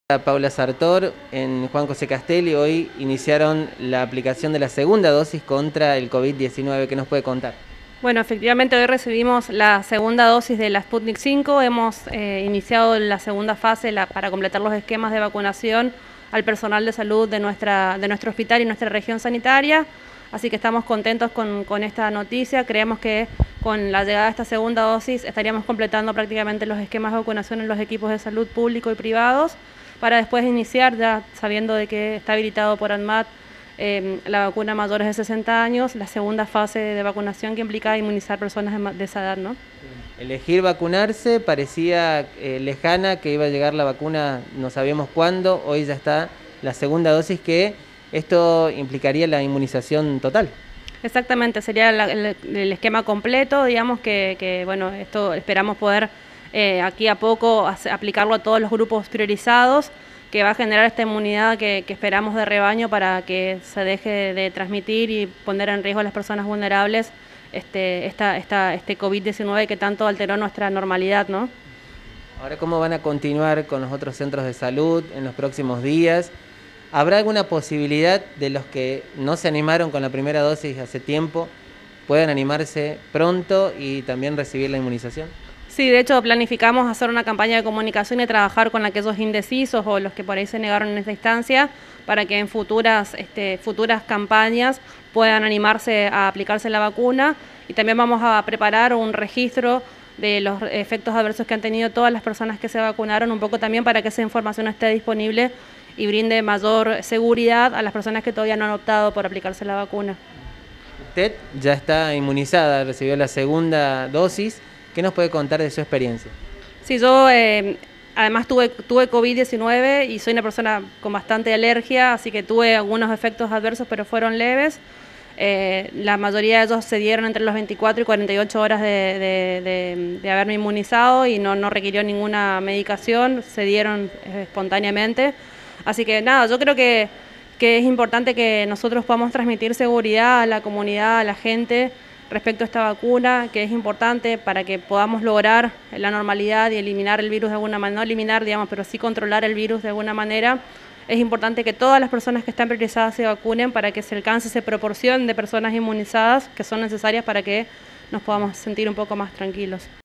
Paula Sartor, en Juan José Castelli, hoy iniciaron la aplicación de la segunda dosis contra el COVID-19. ¿Qué nos puede contar? Bueno, efectivamente hoy recibimos la segunda dosis de la Sputnik 5. Hemos iniciado la segunda fase para completar los esquemas de vacunación al personal de salud de nuestro hospital y nuestra región sanitaria. Así que estamos contentos con esta noticia. Creemos que con la llegada de esta segunda dosis estaríamos completando prácticamente los esquemas de vacunación en los equipos de salud públicos y privados, para después iniciar, ya sabiendo de que está habilitado por ANMAT la vacuna mayores de 60 años, la segunda fase de vacunación que implica inmunizar personas de esa edad, ¿no? Elegir vacunarse parecía lejana, que iba a llegar la vacuna, no sabíamos cuándo. Hoy ya está la segunda dosis, que esto implicaría la inmunización total. Exactamente, sería el esquema completo, digamos que bueno, esto esperamos poder aquí a poco aplicarlo a todos los grupos priorizados, que va a generar esta inmunidad que esperamos de rebaño para que se deje de transmitir y poner en riesgo a las personas vulnerables este COVID-19 que tanto alteró nuestra normalidad, ¿no? Ahora, ¿cómo van a continuar con los otros centros de salud en los próximos días? ¿Habrá alguna posibilidad de los que no se animaron con la primera dosis hace tiempo, puedan animarse pronto y también recibir la inmunización? Sí, de hecho planificamos hacer una campaña de comunicación y trabajar con aquellos indecisos o los que por ahí se negaron en esta instancia, para que en futuras campañas puedan animarse a aplicarse la vacuna. Y también vamos a preparar un registro de los efectos adversos que han tenido todas las personas que se vacunaron, un poco también para que esa información esté disponible y brinde mayor seguridad a las personas que todavía no han optado por aplicarse la vacuna. Usted ya está inmunizada, recibió la segunda dosis. ¿Qué nos puede contar de su experiencia? Sí, yo además tuve COVID-19 y soy una persona con bastante alergia, así que tuve algunos efectos adversos, pero fueron leves. La mayoría de ellos se dieron entre los 24 y 48 horas de haberme inmunizado y no requirió ninguna medicación, se dieron espontáneamente. Así que nada, yo creo que es importante que nosotros podamos transmitir seguridad a la comunidad, a la gente, respecto a esta vacuna, que es importante para que podamos lograr la normalidad y eliminar el virus de alguna manera, no eliminar, digamos, pero sí controlar el virus de alguna manera. Es importante que todas las personas que están priorizadas se vacunen para que se alcance esa proporción de personas inmunizadas que son necesarias para que nos podamos sentir un poco más tranquilos.